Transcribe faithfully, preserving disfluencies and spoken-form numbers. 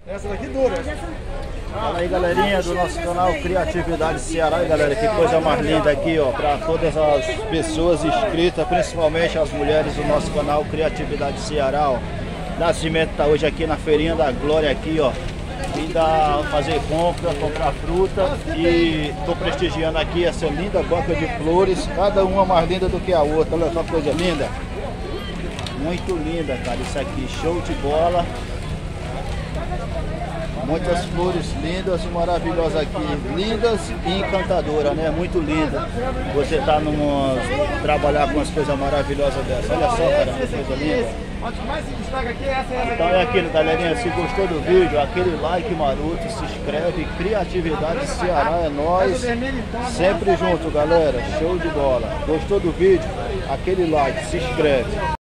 Essa daqui dura. Fala aí, galerinha do nosso canal Criatividade Ceará. E galera, que coisa mais linda aqui, ó, para todas as pessoas inscritas, principalmente as mulheres do nosso canal Criatividade Ceará, ó. Nascimento tá hoje aqui na Feirinha da Glória aqui, ó. Vim dar, fazer compra, comprar fruta e tô prestigiando aqui essa linda banca de flores, cada uma mais linda do que a outra. Olha só que coisa linda. Muito linda, cara, isso aqui, show de bola. Muitas flores lindas e maravilhosas aqui, lindas e encantadoras, né? Muito linda. Você tá numa, trabalhar com as coisas maravilhosas dessas. Olha só, cara, que coisa linda. Então é aquilo, galerinha. Se gostou do vídeo, aquele like maroto, se inscreve. Criatividade Ceará é nós. Sempre junto, galera. Show de bola. Gostou do vídeo? Aquele like, se inscreve.